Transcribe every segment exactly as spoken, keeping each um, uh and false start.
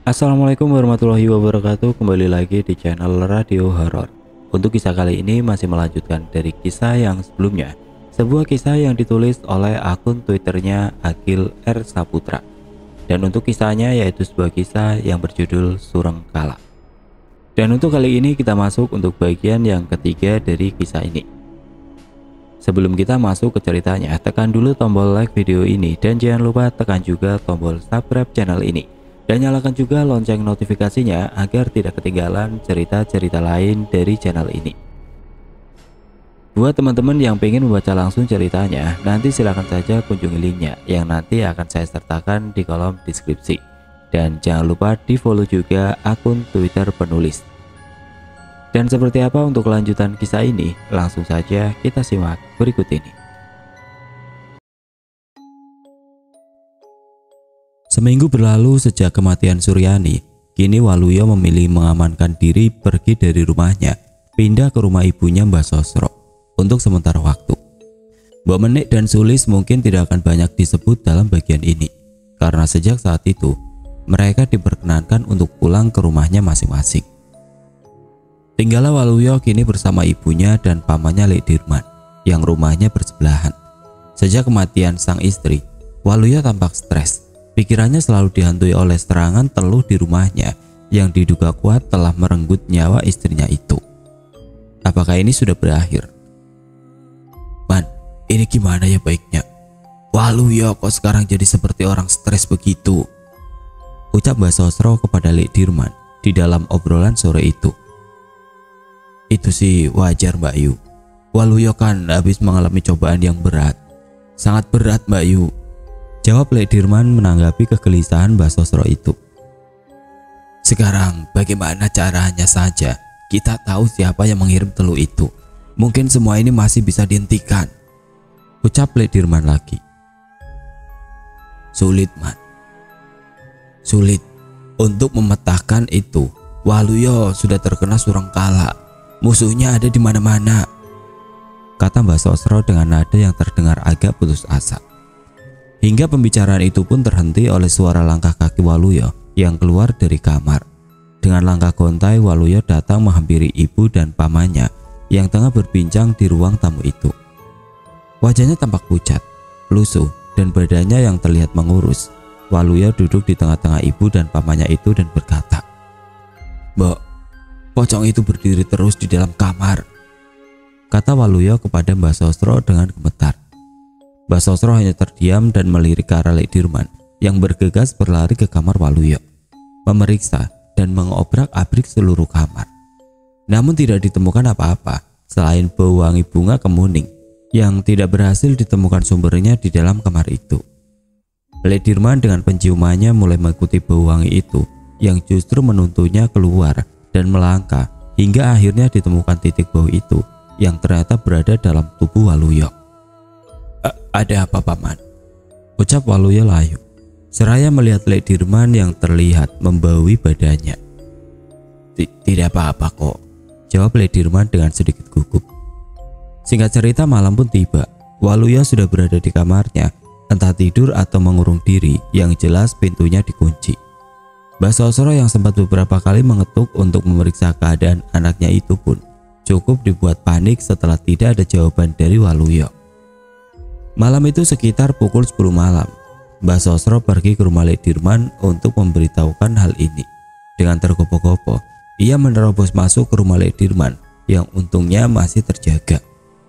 Assalamualaikum warahmatullahi wabarakatuh. Kembali lagi di channel Radio Horor. Untuk kisah kali ini masih melanjutkan dari kisah yang sebelumnya. Sebuah kisah yang ditulis oleh akun Twitternya Agil R Saputra. Dan untuk kisahnya yaitu sebuah kisah yang berjudul Surengkala. Dan untuk kali ini kita masuk untuk bagian yang ketiga dari kisah ini. Sebelum kita masuk ke ceritanya, tekan dulu tombol like video ini dan jangan lupa tekan juga tombol subscribe channel ini. Dan nyalakan juga lonceng notifikasinya agar tidak ketinggalan cerita-cerita lain dari channel ini. Buat teman-teman yang pengen membaca langsung ceritanya, nanti silahkan saja kunjungi linknya yang nanti akan saya sertakan di kolom deskripsi. Dan jangan lupa di follow juga akun Twitter penulis. Dan seperti apa untuk kelanjutan kisah ini? Langsung saja kita simak berikut ini. Seminggu berlalu sejak kematian Suryani, kini Waluyo memilih mengamankan diri pergi dari rumahnya, pindah ke rumah ibunya Mbah Sosro untuk sementara waktu. Mbak Menik dan Sulis mungkin tidak akan banyak disebut dalam bagian ini, karena sejak saat itu, mereka diperkenankan untuk pulang ke rumahnya masing-masing. Tinggallah Waluyo kini bersama ibunya dan pamannya Lek Dirman, yang rumahnya bersebelahan. Sejak kematian sang istri, Waluyo tampak stres. Pikirannya selalu dihantui oleh serangan teluh di rumahnya yang diduga kuat telah merenggut nyawa istrinya itu. Apakah ini sudah berakhir? Man, ini gimana ya baiknya? Waluyo kok sekarang jadi seperti orang stres begitu? Ucap Mbah Sosro kepada Lek Dirman di dalam obrolan sore itu. Itu sih wajar Mbak Yu. Waluyo kan habis mengalami cobaan yang berat. Sangat berat Mbak Yu, jawab Lek Dirman menanggapi kegelisahan Mbah Sosro itu. Sekarang bagaimana caranya saja? Kita tahu siapa yang mengirim teluh itu. Mungkin semua ini masih bisa dihentikan, ucap Lek Dirman lagi. Sulit man. Sulit. Untuk memetakan itu, Waluyo sudah terkena Surengkala. Musuhnya ada di mana-mana, kata Mbah Sosro dengan nada yang terdengar agak putus asa. Hingga pembicaraan itu pun terhenti oleh suara langkah kaki Waluyo yang keluar dari kamar. Dengan langkah gontai, Waluyo datang menghampiri ibu dan pamannya yang tengah berbincang di ruang tamu itu. Wajahnya tampak pucat, lusuh, dan badannya yang terlihat mengurus. Waluyo duduk di tengah-tengah ibu dan pamannya itu dan berkata, "Mbok, pocong itu berdiri terus di dalam kamar," kata Waluyo kepada Mbah Sosro dengan gemetar. Mbah Sosro hanya terdiam dan melirik ke arah Lek Dirman yang bergegas berlari ke kamar Waluyo, memeriksa dan mengobrak-abrik seluruh kamar. Namun tidak ditemukan apa-apa selain bau wangi bunga kemuning yang tidak berhasil ditemukan sumbernya di dalam kamar itu. Lek Dirman dengan penciumannya mulai mengikuti bau wangi itu yang justru menuntunnya keluar dan melangkah hingga akhirnya ditemukan titik bau itu yang ternyata berada dalam tubuh Waluyo. Ada apa paman? Ucap Waluyo layu, seraya melihat Lek Dirman yang terlihat membaui badannya. Tidak apa-apa kok, jawab Lek Dirman dengan sedikit gugup. Singkat cerita, malam pun tiba. Waluyo sudah berada di kamarnya, entah tidur atau mengurung diri, yang jelas pintunya dikunci. Mbah Sosro yang sempat beberapa kali mengetuk untuk memeriksa keadaan anaknya itu pun cukup dibuat panik setelah tidak ada jawaban dari Waluyo. Malam itu sekitar pukul sepuluh malam, Mbah Sosro pergi ke rumah Lek Dirman untuk memberitahukan hal ini. Dengan tergopoh-gopoh, ia menerobos masuk ke rumah Lek Dirman yang untungnya masih terjaga.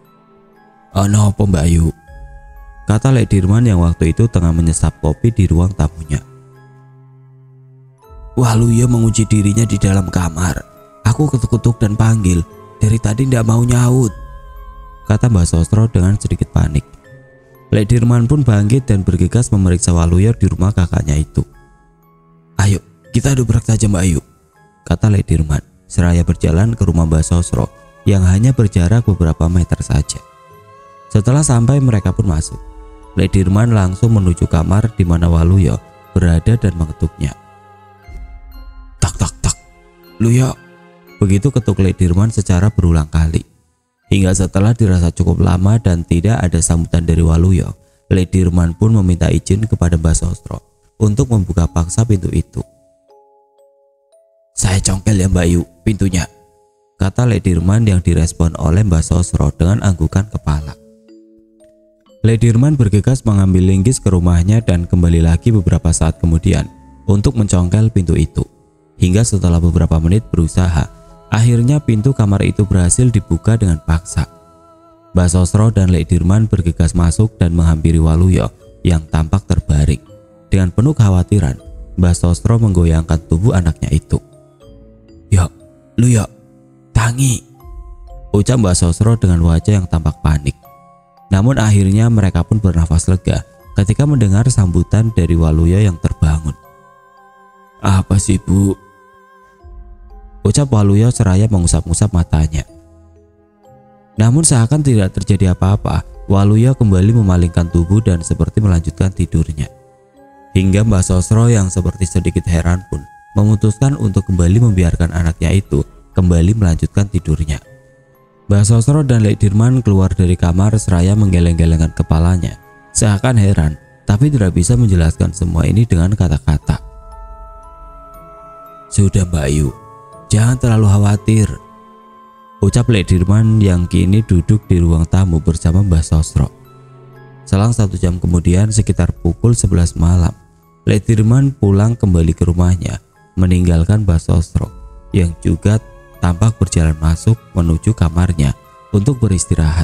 "Ono apa Mbak Yu?" kata Lek Dirman yang waktu itu tengah menyesap kopi di ruang tamunya. "Waluyo mengunci dirinya di dalam kamar. Aku ketuk-ketuk dan panggil, dari tadi tidak mau nyaut," kata Mbah Sosro dengan sedikit panik. Lek Dirman pun bangkit dan bergegas memeriksa Waluyo di rumah kakaknya itu. "Ayo, kita dobrak saja Mbak Ayu," kata Lek Dirman, seraya berjalan ke rumah Mbah Sosro yang hanya berjarak beberapa meter saja. Setelah sampai, mereka pun masuk. Lek Dirman langsung menuju kamar di mana Waluyo berada dan mengetuknya. "Tak tak tak, Luyo," begitu ketuk Lek Dirman secara berulang kali. Hingga setelah dirasa cukup lama dan tidak ada sambutan dari Waluyo, Lek Dirman pun meminta izin kepada Mbah Sosro untuk membuka paksa pintu itu. Saya congkel ya Mbak Yu pintunya, kata Ledirman yang direspon oleh Mbak Sosro dengan anggukan kepala. Ledirman bergegas mengambil linggis ke rumahnya dan kembali lagi beberapa saat kemudian untuk mencongkel pintu itu. Hingga setelah beberapa menit berusaha, akhirnya pintu kamar itu berhasil dibuka dengan paksa. Mbak Sosro dan Ledirman bergegas masuk dan menghampiri Waluyo yang tampak terbaring. Dengan penuh kekhawatiran, Mbak Sosro menggoyangkan tubuh anaknya itu. "Yo, lu yo, Tangi," ucap Mbak Sosro dengan wajah yang tampak panik. Namun akhirnya mereka pun bernafas lega ketika mendengar sambutan dari Waluyo yang terbangun. "Apa sih Bu?" ucap Waluyo seraya mengusap-usap matanya. Namun seakan tidak terjadi apa-apa, Waluyo kembali memalingkan tubuh dan seperti melanjutkan tidurnya. Hingga Mbak Sosro yang seperti sedikit heran pun memutuskan untuk kembali membiarkan anaknya itu kembali melanjutkan tidurnya. Mbak Sosro dan Ledirman keluar dari kamar seraya menggeleng-gelengkan kepalanya, seakan heran tapi tidak bisa menjelaskan semua ini dengan kata-kata. "Sudah Mbak Yu, jangan terlalu khawatir," ucap Ledirman yang kini duduk di ruang tamu bersama Mbak Sosro. Selang satu jam kemudian sekitar pukul sebelas malam, Ledirman pulang kembali ke rumahnya meninggalkan Mbak Sosro yang juga tampak berjalan masuk menuju kamarnya untuk beristirahat.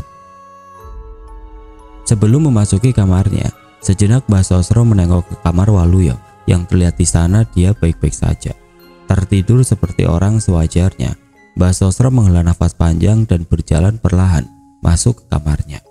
Sebelum memasuki kamarnya, sejenak Mbak Sosro menengok ke kamar Waluyo yang terlihat di sana dia baik-baik saja. Tertidur seperti orang sewajarnya, Mbak Sosro menghela nafas panjang dan berjalan perlahan masuk ke kamarnya.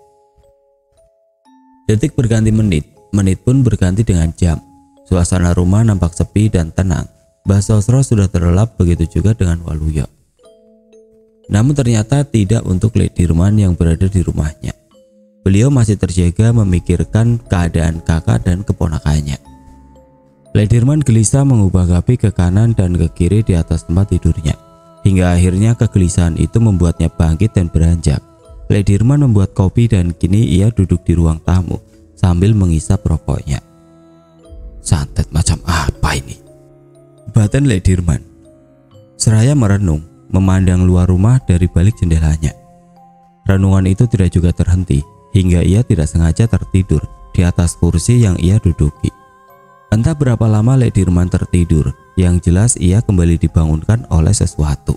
Detik berganti menit, menit pun berganti dengan jam. Suasana rumah nampak sepi dan tenang. Mbak Sosro sudah terlelap, begitu juga dengan Waluyo. Namun ternyata tidak untuk Ledirman yang berada di rumahnya. Beliau masih terjaga memikirkan keadaan kakak dan keponakannya. Ledirman gelisah mengubah gapi ke kanan dan ke kiri di atas tempat tidurnya. Hingga akhirnya kegelisahan itu membuatnya bangkit dan beranjak. Ledirman membuat kopi dan kini ia duduk di ruang tamu sambil menghisap rokoknya. Santet macam apa ini? Batin Ledirman. Seraya merenung, memandang luar rumah dari balik jendelanya. Renungan itu tidak juga terhenti hingga ia tidak sengaja tertidur di atas kursi yang ia duduki. Entah berapa lama Ledirman tertidur, yang jelas ia kembali dibangunkan oleh sesuatu.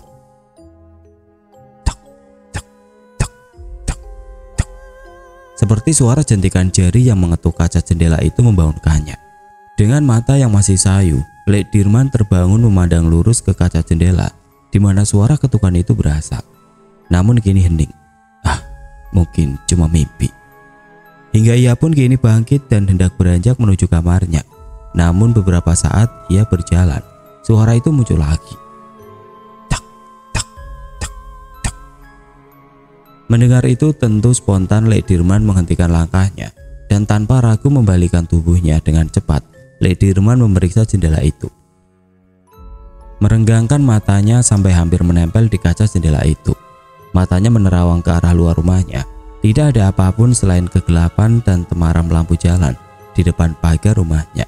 Tak, tak, tak, tak, tak. Seperti suara jentikan jari yang mengetuk kaca jendela itu membangunkannya. Dengan mata yang masih sayu, Ledirman terbangun memandang lurus ke kaca jendela di mana suara ketukan itu berasal. Namun kini hening. Ah, mungkin cuma mimpi. Hingga ia pun kini bangkit dan hendak beranjak menuju kamarnya. Namun beberapa saat ia berjalan, suara itu muncul lagi. Tak, tak, tak, tak. Mendengar itu tentu spontan Ledirman menghentikan langkahnya dan tanpa ragu membalikkan tubuhnya dengan cepat. Ledirman memeriksa jendela itu. Merenggangkan matanya sampai hampir menempel di kaca jendela itu. Matanya menerawang ke arah luar rumahnya. Tidak ada apapun selain kegelapan dan temaram lampu jalan di depan pagar rumahnya.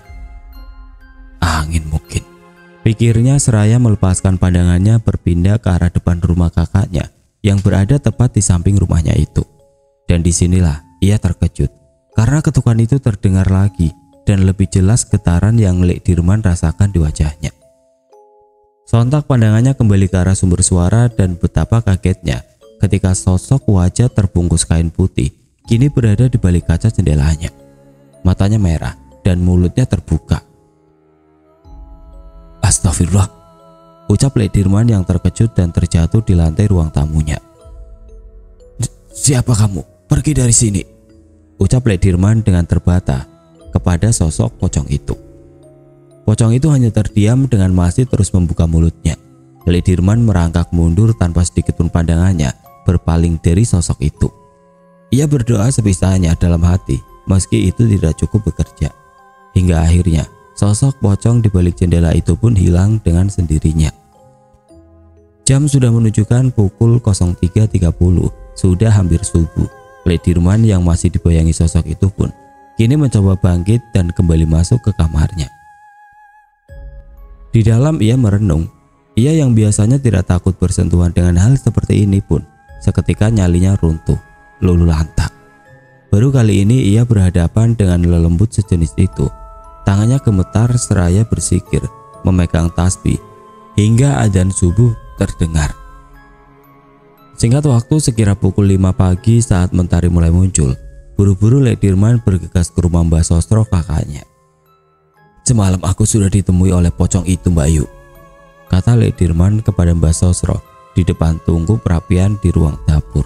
Angin mungkin, pikirnya seraya melepaskan pandangannya berpindah ke arah depan rumah kakaknya yang berada tepat di samping rumahnya itu. Dan disinilah ia terkejut karena ketukan itu terdengar lagi dan lebih jelas getaran yang Ledirman rasakan di wajahnya. Sontak pandangannya kembali ke arah sumber suara dan betapa kagetnya ketika sosok wajah terbungkus kain putih kini berada di balik kaca jendelanya. Matanya merah dan mulutnya terbuka. Astagfirullah, ucap Ledirman yang terkejut dan terjatuh di lantai ruang tamunya. Siapa kamu? Pergi dari sini, ucap Ledirman dengan terbata kepada sosok pocong itu. Pocong itu hanya terdiam dengan masih terus membuka mulutnya. Ledirman merangkak mundur tanpa sedikit pun pandangannya berpaling dari sosok itu. Ia berdoa sebisanya dalam hati, meski itu tidak cukup bekerja. Hingga akhirnya sosok pocong di balik jendela itu pun hilang dengan sendirinya. Jam sudah menunjukkan pukul nol tiga tiga puluh, sudah hampir subuh. Ledirman yang masih dibayangi sosok itu pun kini mencoba bangkit dan kembali masuk ke kamarnya. Di dalam ia merenung, Ia yang biasanya tidak takut bersentuhan dengan hal seperti ini pun seketika nyalinya runtuh, luluh lantak. Baru kali ini ia berhadapan dengan lelembut sejenis itu. Tangannya gemetar seraya bersikir, memegang tasbih, hingga adzan subuh terdengar. Singkat waktu sekira pukul lima pagi saat mentari mulai muncul, buru-buru Lek Dirman bergegas ke rumah Mbak Sosro kakaknya. "Semalam aku sudah ditemui oleh pocong itu, Mbak Yu," kata Lek Dirman kepada Mbak Sosro di depan tungku perapian di ruang dapur.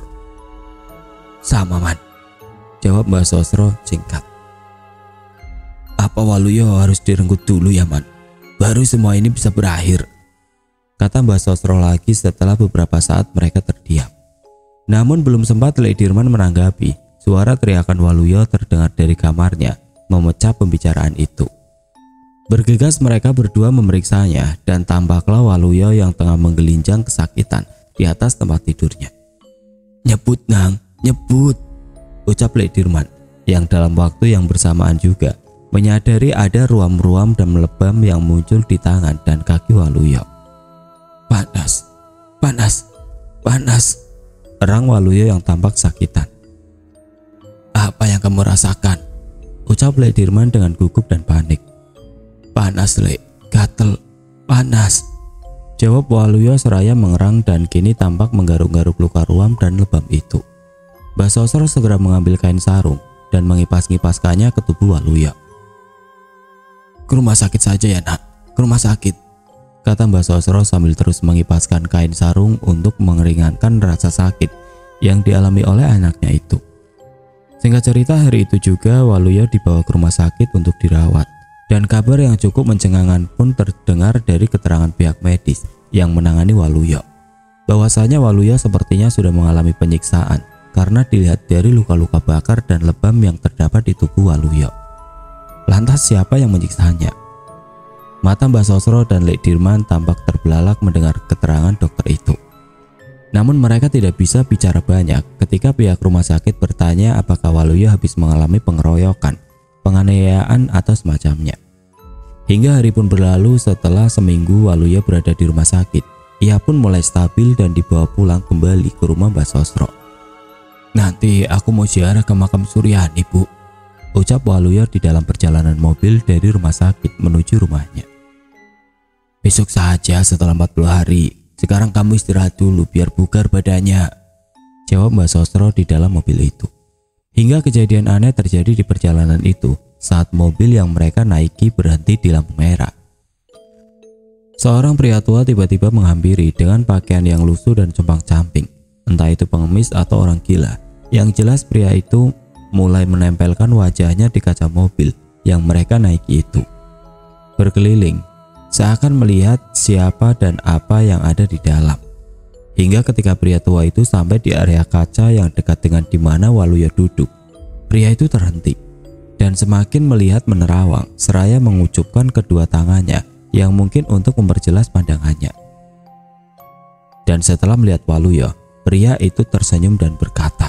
"Sama, Man," jawab Mbak Sosro singkat. "Apa Waluyo harus direnggut dulu ya, Man? Baru semua ini bisa berakhir," kata Mbak Sosro lagi setelah beberapa saat mereka terdiam. Namun belum sempat Lek Dirman menanggapi, suara teriakan Waluyo terdengar dari kamarnya, memecah pembicaraan itu. Bergegas mereka berdua memeriksanya dan tampaklah Waluyo yang tengah menggelinjang kesakitan di atas tempat tidurnya. "Nyebut, Nang, nyebut," ucap Lek Dirman yang dalam waktu yang bersamaan juga menyadari ada ruam-ruam dan lebam yang muncul di tangan dan kaki Waluyo. "Panas, panas, panas," erang Waluyo yang tampak sakitan. "Apa yang kamu rasakan?" ucap Lek Dirman dengan gugup dan panik. "Panas, Lek, gatel, panas," jawab Waluyo seraya mengerang dan kini tampak menggaruk-garuk luka ruam dan lebam itu. Mbak Sosro segera mengambil kain sarung dan mengipas-ngipaskannya ke tubuh Waluyo. "Ke rumah sakit saja ya, Nak, ke rumah sakit," kata Mbak Sosro sambil terus mengipaskan kain sarung untuk meringankan rasa sakit yang dialami oleh anaknya itu. Singkat cerita, hari itu juga Waluyo dibawa ke rumah sakit untuk dirawat. Dan kabar yang cukup mencengangkan pun terdengar dari keterangan pihak medis yang menangani Waluyo, bahwasanya Waluyo sepertinya sudah mengalami penyiksaan karena dilihat dari luka-luka bakar dan lebam yang terdapat di tubuh Waluyo. Lantas siapa yang menyiksanya? Mata Mbak Sosro dan Lek Dirman tampak terbelalak mendengar keterangan dokter itu. Namun mereka tidak bisa bicara banyak ketika pihak rumah sakit bertanya apakah Waluyo habis mengalami pengeroyokan, penganiayaan atau semacamnya. Hingga hari pun berlalu. Setelah seminggu Waluyo berada di rumah sakit, ia pun mulai stabil dan dibawa pulang kembali ke rumah Mbak Sosro. "Nanti aku mau ziarah ke makam Suryani, Bu," ucap Waluyo di dalam perjalanan mobil dari rumah sakit menuju rumahnya. "Besok saja setelah empat puluh hari. Sekarang kamu istirahat dulu biar bugar badannya," jawab Mbak Sosro di dalam mobil itu. Hingga kejadian aneh terjadi di perjalanan itu saat mobil yang mereka naiki berhenti di lampu merah. Seorang pria tua tiba-tiba menghampiri dengan pakaian yang lusuh dan compang-camping, entah itu pengemis atau orang gila. Yang jelas pria itu mulai menempelkan wajahnya di kaca mobil yang mereka naiki itu. Berkeliling, seakan melihat siapa dan apa yang ada di dalam. Hingga ketika pria tua itu sampai di area kaca yang dekat dengan di mana Waluyo duduk, pria itu terhenti dan semakin melihat menerawang seraya mengucupkan kedua tangannya yang mungkin untuk memperjelas pandangannya. Dan setelah melihat Waluyo, pria itu tersenyum dan berkata,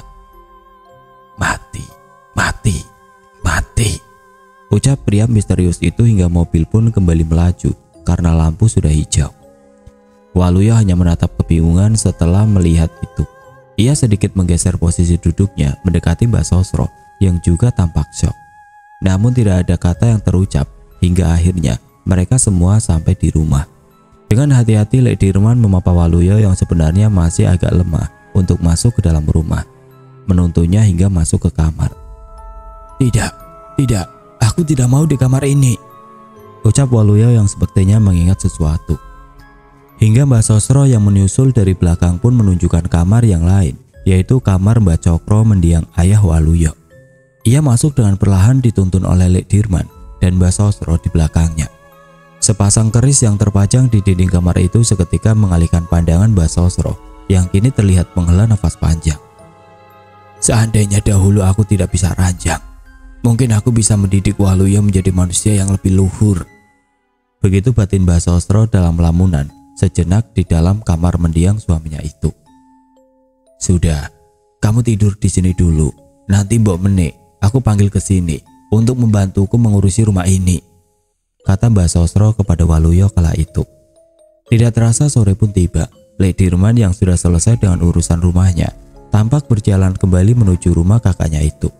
"Mati, mati, mati," ucap pria misterius itu hingga mobil pun kembali melaju karena lampu sudah hijau. Waluyo hanya menatap kebingungan setelah melihat itu. Ia sedikit menggeser posisi duduknya mendekati Mbak Sosro yang juga tampak syok. Namun tidak ada kata yang terucap hingga akhirnya mereka semua sampai di rumah. Dengan hati-hati Lek Dirman memapa Waluyo yang sebenarnya masih agak lemah untuk masuk ke dalam rumah, menuntunnya hingga masuk ke kamar. "Tidak, tidak, aku tidak mau di kamar ini," ucap Waluyo yang sepertinya mengingat sesuatu. Hingga Mbak Sosro yang menyusul dari belakang pun menunjukkan kamar yang lain, yaitu kamar Mbak Cokro mendiang ayah Waluyo. Ia masuk dengan perlahan dituntun oleh Lek Dirman dan Mbak Sosro di belakangnya. Sepasang keris yang terpajang di dinding kamar itu seketika mengalihkan pandangan Mbak Sosro yang kini terlihat menghela nafas panjang. "Seandainya dahulu aku tidak bisa ranjang, mungkin aku bisa mendidik Waluyo menjadi manusia yang lebih luhur." Begitu batin Mbak Sosro dalam lamunan sejenak di dalam kamar mendiang suaminya itu. "Sudah, kamu tidur di sini dulu. Nanti Mbok Menik aku panggil ke sini untuk membantuku mengurusi rumah ini," kata Mbak Sosro kepada Waluyo kala itu. Tidak terasa sore pun tiba. Lek Dirman yang sudah selesai dengan urusan rumahnya tampak berjalan kembali menuju rumah kakaknya itu.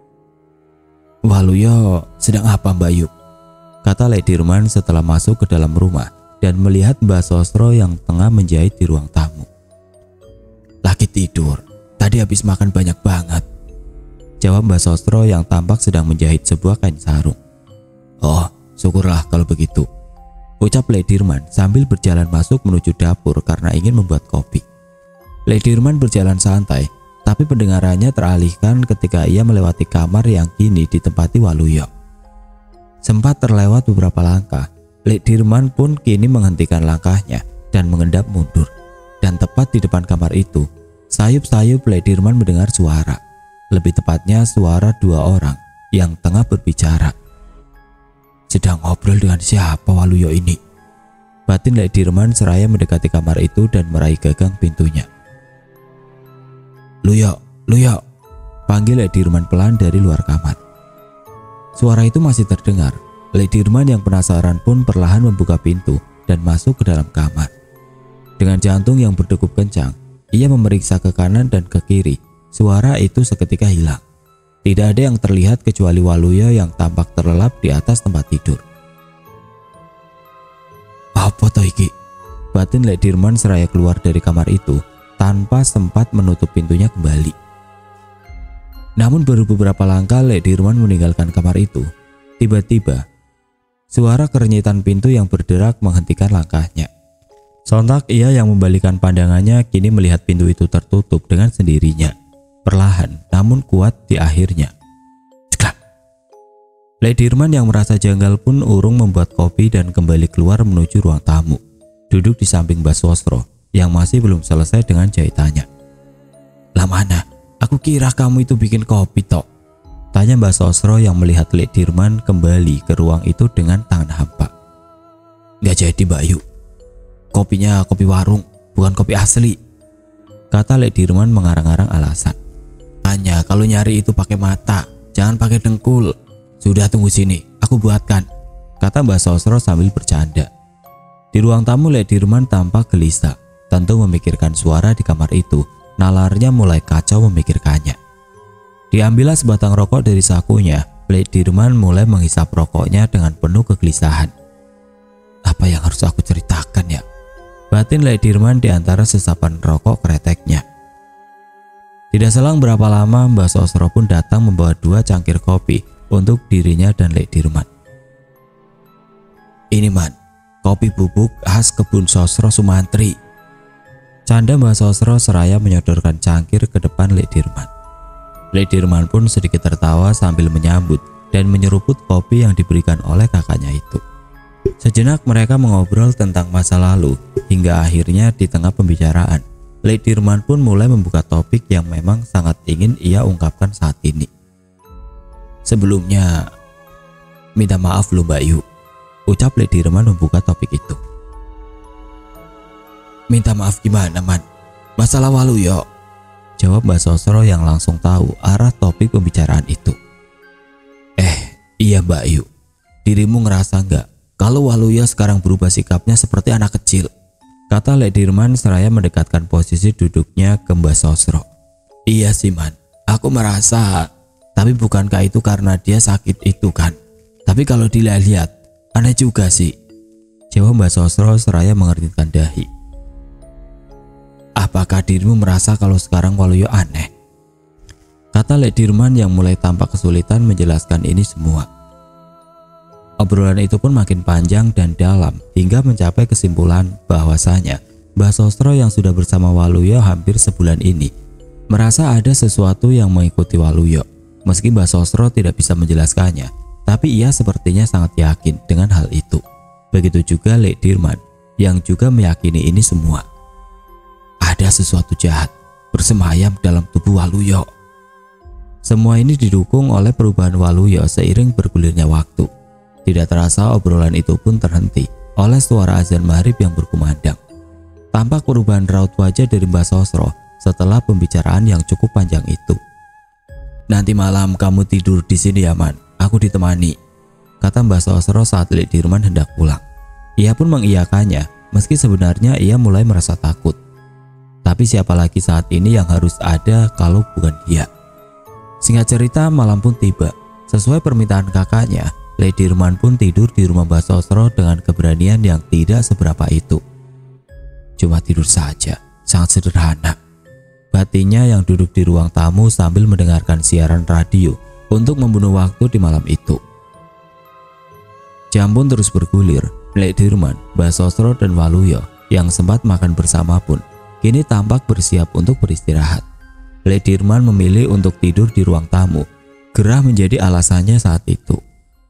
"Waluyo, sedang apa Mbak Yu?" kata Lek Dirman setelah masuk ke dalam rumah dan melihat Mbak Sosro yang tengah menjahit di ruang tamu. "Lagi tidur, tadi habis makan banyak banget," jawab Mbak Sosro yang tampak sedang menjahit sebuah kain sarung. "Oh, syukurlah kalau begitu," ucap Lek Dirman sambil berjalan masuk menuju dapur karena ingin membuat kopi. Lek Dirman berjalan santai, tapi pendengarannya teralihkan ketika ia melewati kamar yang kini ditempati Waluyo. Sempat terlewat beberapa langkah, Lek Dirman pun kini menghentikan langkahnya dan mengendap mundur. Dan tepat di depan kamar itu, sayup-sayup Lek Dirman mendengar suara. Lebih tepatnya suara dua orang yang tengah berbicara. "Sedang ngobrol dengan siapa Waluyo ini?" batin Lek Dirman seraya mendekati kamar itu dan meraih gagang pintunya. "Luyo, Luyo," panggil Lek Dirman pelan dari luar kamar. Suara itu masih terdengar. Lek Dirman yang penasaran pun perlahan membuka pintu dan masuk ke dalam kamar. Dengan jantung yang berdegup kencang, ia memeriksa ke kanan dan ke kiri. Suara itu seketika hilang. Tidak ada yang terlihat kecuali Waluyo yang tampak terlelap di atas tempat tidur. "Apa toh iki?" batin Lek Dirman seraya keluar dari kamar itu tanpa sempat menutup pintunya kembali. Namun baru beberapa langkah Lek Dirman meninggalkan kamar itu, tiba-tiba suara kerenyitan pintu yang berderak menghentikan langkahnya. Sontak ia yang membalikan pandangannya kini melihat pintu itu tertutup dengan sendirinya. Perlahan namun kuat di akhirnya. Ceklak. Lek Dirman yang merasa janggal pun urung membuat kopi dan kembali keluar menuju ruang tamu. Duduk di samping Mbak Sosro yang masih belum selesai dengan jahitannya. "Lah mana? Aku kira kamu itu bikin kopi tok," tanya Mbak Sosro yang melihat Lek Dirman kembali ke ruang itu dengan tangan hampa. "Gak jadi Mbak Yu. Kopinya kopi warung, bukan kopi asli," kata Lek Dirman mengarang-arang alasan. "Hanya kalau nyari itu pakai mata, jangan pakai dengkul. Sudah, tunggu sini, aku buatkan," kata Mbak Sosro sambil bercanda. Di ruang tamu Lek Dirman tampak gelisah, tentu memikirkan suara di kamar itu. Nalarnya mulai kacau memikirkannya. Diambillah sebatang rokok dari sakunya. Lek Dirman mulai menghisap rokoknya dengan penuh kegelisahan. "Apa yang harus aku ceritakan ya?" batin Lek Dirman di antara sesapan rokok kreteknya. Tidak selang berapa lama Mbak Sosro pun datang membawa dua cangkir kopi untuk dirinya dan Lek Dirman. "Ini man, kopi bubuk khas kebun Sosro Sumantri," canda Mbak Sosro seraya menyodorkan cangkir ke depan Lek Dirman. Lek Dirman pun sedikit tertawa sambil menyambut dan menyeruput kopi yang diberikan oleh kakaknya itu. Sejenak mereka mengobrol tentang masa lalu hingga akhirnya di tengah pembicaraan Lek Dirman pun mulai membuka topik yang memang sangat ingin ia ungkapkan saat ini. "Sebelumnya, minta maaf lu Mbak Yu," ucap Lek Dirman membuka topik itu. "Minta maaf gimana man? Masalah Waluyo," jawab Mbak Sosro yang langsung tahu arah topik pembicaraan itu. "Eh iya Mbak Yu, dirimu ngerasa nggak kalau Waluyo sekarang berubah sikapnya seperti anak kecil?" kata Lek Dirman seraya mendekatkan posisi duduknya ke Mbak Sosro. "Iya sih man, aku merasa. Tapi bukankah itu karena dia sakit itu kan? Tapi kalau dilihat, aneh juga sih," jawab Mbak Sosro seraya mengerutkan dahi. "Apakah dirimu merasa kalau sekarang Waluyo aneh?" kata Lek Dirman yang mulai tampak kesulitan menjelaskan ini semua. Obrolan itu pun makin panjang dan dalam hingga mencapai kesimpulan bahwasanya Mbak Sosro yang sudah bersama Waluyo hampir sebulan ini merasa ada sesuatu yang mengikuti Waluyo. Meski Mbak Sosro tidak bisa menjelaskannya, tapi ia sepertinya sangat yakin dengan hal itu. Begitu juga Lek Dirman yang juga meyakini ini semua. Ada sesuatu jahat bersemayam dalam tubuh Waluyo. Semua ini didukung oleh perubahan Waluyo seiring bergulirnya waktu. Tidak terasa obrolan itu pun terhenti oleh suara azan maghrib yang berkumandang. Tampak perubahan raut wajah dari Mbak Sosro setelah pembicaraan yang cukup panjang itu. "Nanti malam kamu tidur di sini ya man, aku ditemani," kata Mbak Sosro saat Lek Dirman hendak pulang. Ia pun mengiyakannya meski sebenarnya ia mulai merasa takut. Tapi siapa lagi saat ini yang harus ada kalau bukan dia? Singkat cerita, malam pun tiba. Sesuai permintaan kakaknya, Lady Dirman pun tidur di rumah Mbak Sosro dengan keberanian yang tidak seberapa itu. Cuma tidur saja, sangat sederhana. Batinnya yang duduk di ruang tamu sambil mendengarkan siaran radio untuk membunuh waktu di malam itu. Jam pun terus bergulir. Lady Dirman, Mbak Sosro dan Waluyo yang sempat makan bersama pun kini tampak bersiap untuk beristirahat. Lady Dirman memilih untuk tidur di ruang tamu. Gerah menjadi alasannya saat itu.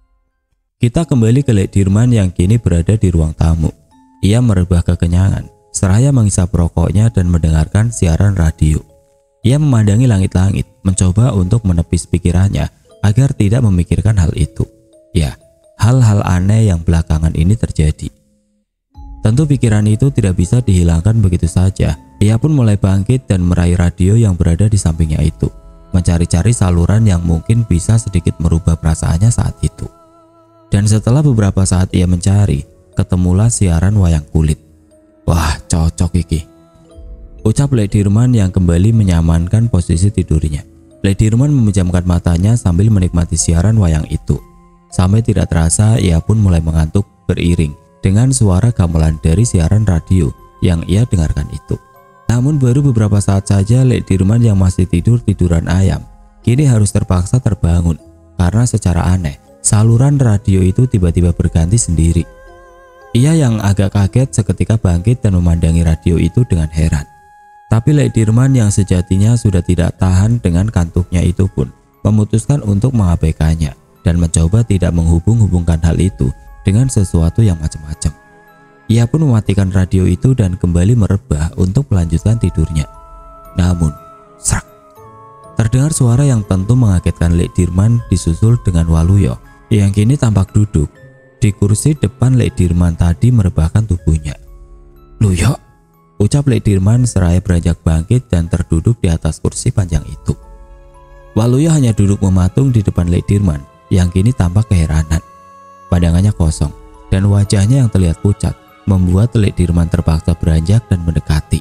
Kita kembali ke Lady Dirman yang kini berada di ruang tamu. Ia merebah kekenyangan seraya menghisap rokoknya dan mendengarkan siaran radio. Ia memandangi langit-langit, mencoba untuk menepis pikirannya agar tidak memikirkan hal itu. Ya, hal-hal aneh yang belakangan ini terjadi. Tentu pikiran itu tidak bisa dihilangkan begitu saja. Ia pun mulai bangkit dan meraih radio yang berada di sampingnya itu, mencari-cari saluran yang mungkin bisa sedikit merubah perasaannya saat itu. Dan setelah beberapa saat ia mencari, ketemulah siaran wayang kulit. Wah, cocok iki, ucap Lady Dirman yang kembali menyamankan posisi tidurnya. Lady Dirman memejamkan matanya sambil menikmati siaran wayang itu. Sampai tidak terasa ia pun mulai mengantuk beriring dengan suara gamelan dari siaran radio yang ia dengarkan itu. Namun baru beberapa saat saja Lady Dirman yang masih tidur-tiduran ayam kini harus terpaksa terbangun karena secara aneh saluran radio itu tiba-tiba berganti sendiri. Ia yang agak kaget seketika bangkit dan memandangi radio itu dengan heran. Tapi Lady Dirman yang sejatinya sudah tidak tahan dengan kantuknya itu pun memutuskan untuk mengabaikannya dan mencoba tidak menghubung-hubungkan hal itu dengan sesuatu yang macam-macam. Ia pun mematikan radio itu dan kembali merebah untuk melanjutkan tidurnya. Namun, serak, terdengar suara yang tentu mengagetkan Lady Dirman disusul dengan Waluyo yang kini tampak duduk di kursi depan Lady Dirman tadi merebahkan tubuhnya. "Luyo," ucap Lady Dirman seraya beranjak bangkit dan terduduk di atas kursi panjang itu. Waluyo hanya duduk mematung di depan Lady Dirman yang kini tampak keheranan. Pandangannya kosong dan wajahnya yang terlihat pucat membuat Lady Dirman terpaksa beranjak dan mendekati.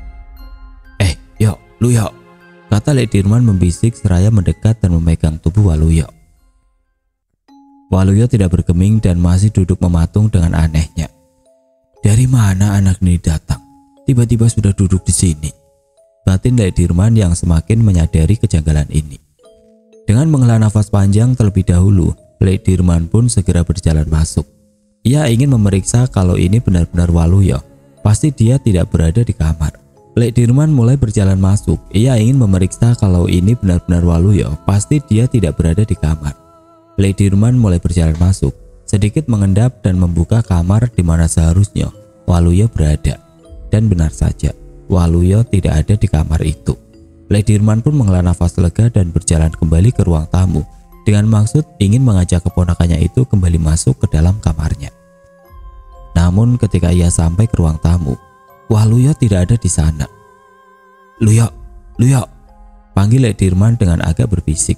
"Eh, yo, Luyo," kata Lady Dirman membisik seraya mendekat dan memegang tubuh Waluyo. Waluyo tidak bergeming dan masih duduk mematung dengan anehnya. Dari mana anak ini datang? Tiba-tiba sudah duduk di sini. Batin Lady Dirman yang semakin menyadari kejanggalan ini. Dengan menghela nafas panjang terlebih dahulu, Lady Dirman pun segera berjalan masuk. Ia ingin memeriksa kalau ini benar-benar Waluyo. Pasti dia tidak berada di kamar. Lady Dirman mulai berjalan masuk. Ia ingin memeriksa kalau ini benar-benar Waluyo. Pasti dia tidak berada di kamar. Lady Dirman mulai berjalan masuk, sedikit mengendap dan membuka kamar di mana seharusnya Waluyo berada. Dan benar saja, Waluyo tidak ada di kamar itu. Lady Dirman pun menghela nafas lega dan berjalan kembali ke ruang tamu dengan maksud ingin mengajak keponakannya itu kembali masuk ke dalam kamarnya. Namun ketika ia sampai ke ruang tamu, Waluyo tidak ada di sana. "Luyo, Luyo," panggil Lady Dirman dengan agak berbisik.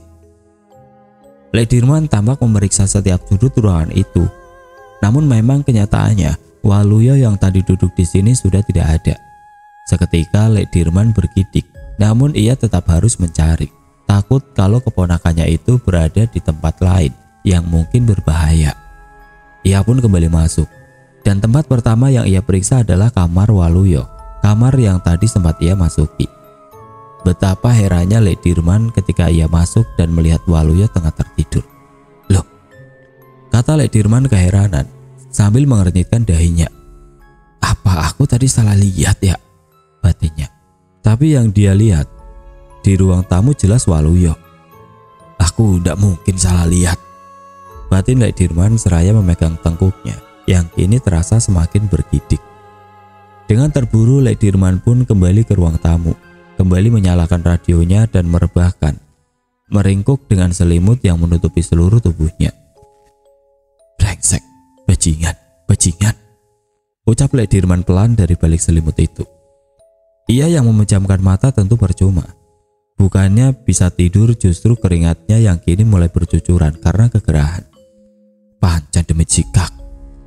Lady Dirman tampak memeriksa setiap sudut ruangan itu. Namun memang kenyataannya Waluyo yang tadi duduk di sini sudah tidak ada. Seketika Lady Dirman bergidik, namun ia tetap harus mencari, takut kalau keponakannya itu berada di tempat lain yang mungkin berbahaya. Ia pun kembali masuk, dan tempat pertama yang ia periksa adalah kamar Waluyo, kamar yang tadi sempat ia masuki. Betapa herannya Lady Dirman ketika ia masuk dan melihat Waluyo tengah tertidur. "Loh," kata Lady Dirman keheranan sambil mengernyitkan dahinya. "Apa aku tadi salah lihat ya?" batinnya. Tapi yang dia lihat di ruang tamu jelas Waluyo. "Aku tidak mungkin salah lihat," batin Lady Dirman seraya memegang tengkuknya yang kini terasa semakin bergidik. Dengan terburu Lady Dirman pun kembali ke ruang tamu, kembali menyalakan radionya dan merebahkan, meringkuk dengan selimut yang menutupi seluruh tubuhnya. "Brengsek, bajingan, bajingan," ucap Lady Dirman pelan dari balik selimut itu. Ia yang memejamkan mata tentu percuma. Bukannya bisa tidur, justru keringatnya yang kini mulai bercucuran karena kegerahan. "Pancen demi jikak,"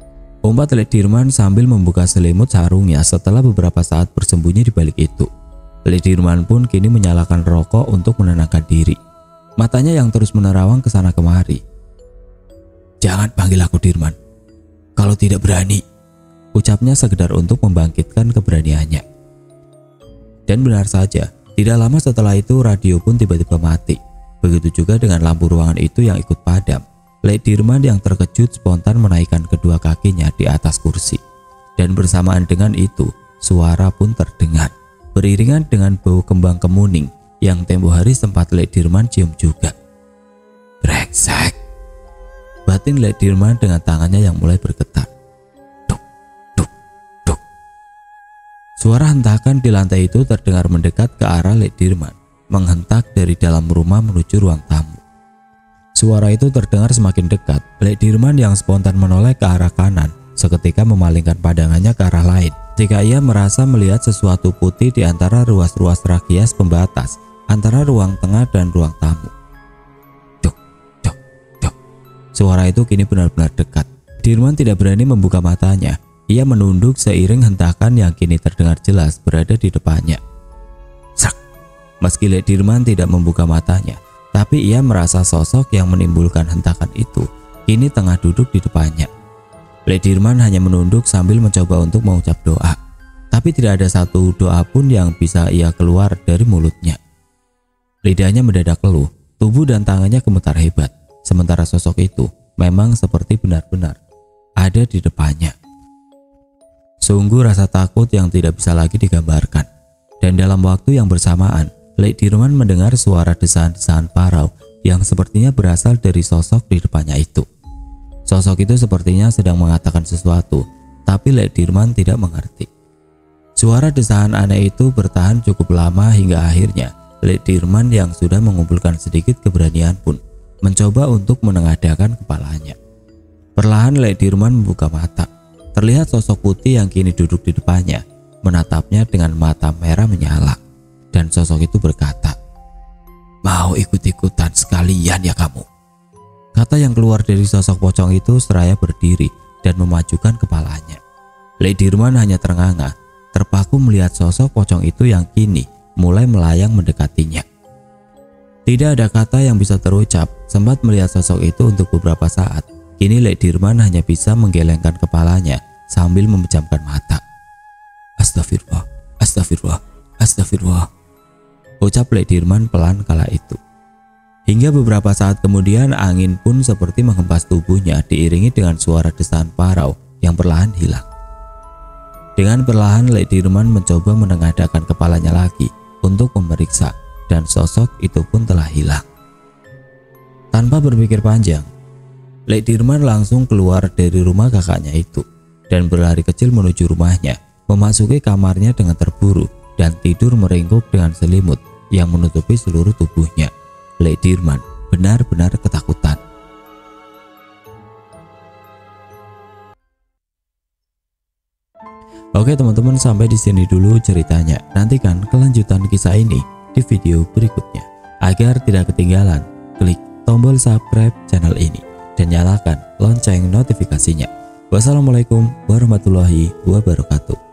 Umpat Ledirman sambil membuka selimut sarungnya setelah beberapa saat bersembunyi di balik itu. Ledirman pun kini menyalakan rokok untuk menenangkan diri. Matanya yang terus menerawang ke sana kemari. "Jangan panggil aku Dirman. Kalau tidak berani," ucapnya sekedar untuk membangkitkan keberaniannya. Dan benar saja, tidak lama setelah itu radio pun tiba-tiba mati. Begitu juga dengan lampu ruangan itu yang ikut padam. Ledirman yang terkejut spontan menaikkan kedua kakinya di atas kursi. Dan bersamaan dengan itu, suara pun terdengar, beriringan dengan bau kembang kemuning yang tempo hari sempat Ledirman cium juga. "Brengsek!" batin Ledirman dengan tangannya yang mulai bergetar. Duk, duk, duk. Suara hentakan di lantai itu terdengar mendekat ke arah Ledirman, menghentak dari dalam rumah menuju ruang tamu. Suara itu terdengar semakin dekat. Ledirman yang spontan menoleh ke arah kanan, seketika memalingkan pandangannya ke arah lain jika ia merasa melihat sesuatu putih di antara ruas-ruas rak hias pembatas antara ruang tengah dan ruang tamu. Suara itu kini benar-benar dekat. Dirman tidak berani membuka matanya. Ia menunduk seiring hentakan yang kini terdengar jelas berada di depannya. Sak. Meski Ledirman tidak membuka matanya, tapi ia merasa sosok yang menimbulkan hentakan itu kini tengah duduk di depannya. Ledirman hanya menunduk sambil mencoba untuk mengucap doa, tapi tidak ada satu doa pun yang bisa ia keluar dari mulutnya. Lidahnya mendadak keluh, tubuh dan tangannya gemetar hebat. Sementara sosok itu memang seperti benar-benar ada di depannya. Sungguh rasa takut yang tidak bisa lagi digambarkan. Dan dalam waktu yang bersamaan, Ledirman mendengar suara desahan-desahan parau yang sepertinya berasal dari sosok di depannya itu. Sosok itu sepertinya sedang mengatakan sesuatu, tapi Ledirman tidak mengerti. Suara desahan aneh itu bertahan cukup lama hingga akhirnya Ledirman yang sudah mengumpulkan sedikit keberanian pun mencoba untuk menengadahkan kepalanya. Perlahan Ledirman membuka mata. Terlihat sosok putih yang kini duduk di depannya, menatapnya dengan mata merah menyala. Dan sosok itu berkata, "Mau ikut-ikutan sekalian ya kamu?" Kata yang keluar dari sosok pocong itu seraya berdiri dan memajukan kepalanya. Ledirman hanya ternganga, terpaku melihat sosok pocong itu yang kini mulai melayang mendekatinya. Tidak ada kata yang bisa terucap. Sempat melihat sosok itu untuk beberapa saat. Kini Ledirman hanya bisa menggelengkan kepalanya sambil memejamkan mata. "Astagfirullah, astagfirullah, astagfirullah," ucap Ledirman pelan kala itu. Hingga beberapa saat kemudian angin pun seperti menghempas tubuhnya diiringi dengan suara desahan parau yang perlahan hilang. Dengan perlahan Ledirman mencoba menengadahkan kepalanya lagi untuk memeriksa, dan sosok itu pun telah hilang. Tanpa berpikir panjang, Ledirman langsung keluar dari rumah kakaknya itu dan berlari kecil menuju rumahnya, memasuki kamarnya dengan terburu dan tidur meringkuk dengan selimut yang menutupi seluruh tubuhnya. Ledirman benar-benar ketakutan. Oke teman-teman, sampai di sini dulu ceritanya. Nantikan kelanjutan kisah ini di video berikutnya. Agar tidak ketinggalan, klik tombol subscribe channel ini dan nyalakan lonceng notifikasinya. Wassalamualaikum warahmatullahi wabarakatuh.